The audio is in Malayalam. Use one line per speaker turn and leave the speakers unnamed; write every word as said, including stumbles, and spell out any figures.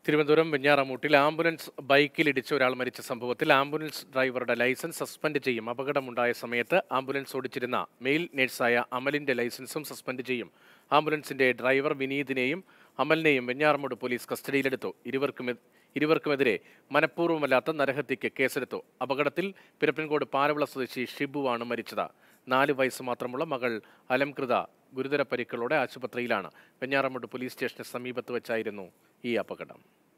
തിരുവനന്തപുരം വെഞ്ഞാറമൂട്ടിൽ ആംബുലൻസ് ബൈക്കിലിടിച്ച് ഒരാൾ മരിച്ച സംഭവത്തിൽ ആംബുലൻസ് ഡ്രൈവറുടെ ലൈസൻസ് സസ്പെൻഡ് ചെയ്യും. അപകടമുണ്ടായ സമയത്ത് ആംബുലൻസ് ഓടിച്ചിരുന്ന മെയിൽ നഴ്സായ അമലിന്റെ ലൈസൻസും സസ്പെൻഡ് ചെയ്യും. ആംബുലൻസിന്റെ ഡ്രൈവർ വിനീതിനെയും അമലിനെയും വെഞ്ഞാറമൂട് പോലീസ് കസ്റ്റഡിയിലെടുത്തു. ഇരുവർക്കും ഇരുവർക്കുമെതിരെ മനഃപൂർവ്വമല്ലാത്ത നരഹത്യയ്ക്ക് കേസെടുത്തു. അപകടത്തിൽ പിരപ്പൻകോട് പാരവിള സ്വദേശി ഷിബുവാണ് മരിച്ചത്. നാല് വയസ്സ് മാത്രമുള്ള മകൾ അലംകൃത ഗുരുതര പരിക്കുകളോടെ ആശുപത്രിയിലാണ്. വെഞ്ഞാറമൂട് പോലീസ് സ്റ്റേഷന് സമീപത്ത് വെച്ചായിരുന്നു ഈ അപകടം.